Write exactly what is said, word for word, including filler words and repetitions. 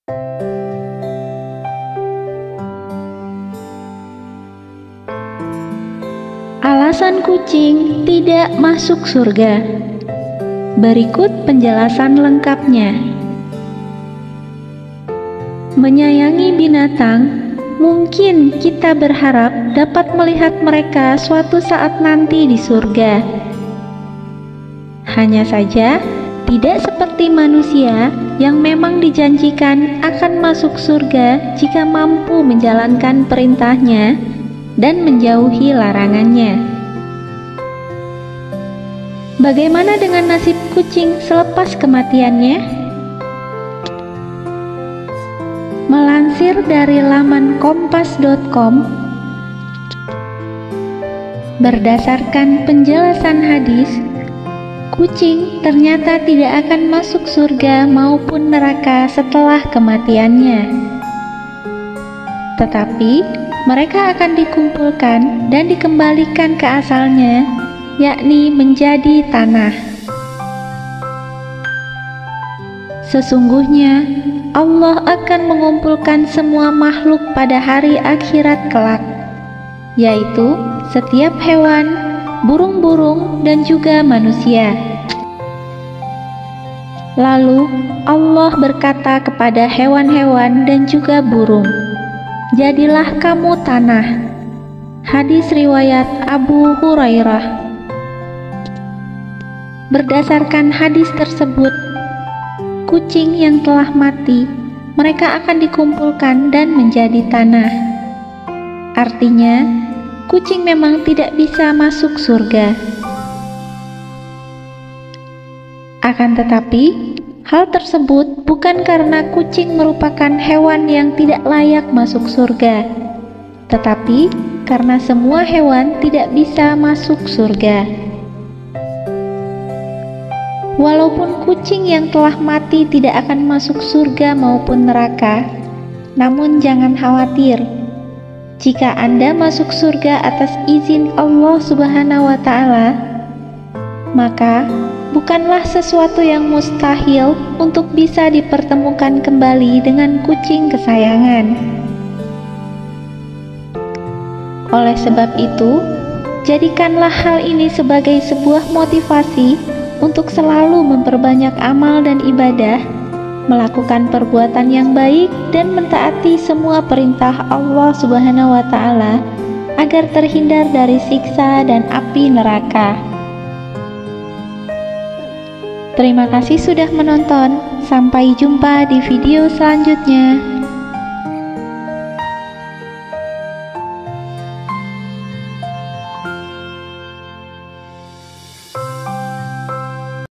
Alasan kucing tidak masuk surga. Berikut penjelasan lengkapnya. Menyayangi binatang, mungkin kita berharap dapat melihat mereka suatu saat nanti di surga. Hanya saja, tidak seperti manusia yang memang dijanjikan akan masuk surga jika mampu menjalankan perintahnya dan menjauhi larangannya. Bagaimana dengan nasib kucing selepas kematiannya? Melansir dari laman kompas titik com, berdasarkan penjelasan hadis, kucing ternyata tidak akan masuk surga maupun neraka setelah kematiannya. Tetapi mereka akan dikumpulkan dan dikembalikan ke asalnya, yakni menjadi tanah. Sesungguhnya Allah akan mengumpulkan semua makhluk pada hari akhirat kelak, yaitu setiap hewan, burung-burung, dan juga manusia. Lalu Allah berkata kepada hewan-hewan dan juga burung, "Jadilah kamu tanah." Hadis riwayat Abu Hurairah. Berdasarkan hadis tersebut, kucing yang telah mati, mereka akan dikumpulkan dan menjadi tanah. Artinya, kucing memang tidak bisa masuk surga. Akan tetapi, hal tersebut bukan karena kucing merupakan hewan yang tidak layak masuk surga, tetapi karena semua hewan tidak bisa masuk surga. Walaupun kucing yang telah mati tidak akan masuk surga maupun neraka, namun jangan khawatir. Jika Anda masuk surga atas izin Allah Subhanahu wa Ta'ala, maka bukanlah sesuatu yang mustahil untuk bisa dipertemukan kembali dengan kucing kesayangan. Oleh sebab itu, jadikanlah hal ini sebagai sebuah motivasi untuk selalu memperbanyak amal dan ibadah, melakukan perbuatan yang baik, dan mentaati semua perintah Allah Subhanahu wa Ta'ala agar terhindar dari siksa dan api neraka. Terima kasih sudah menonton. Sampai jumpa di video selanjutnya.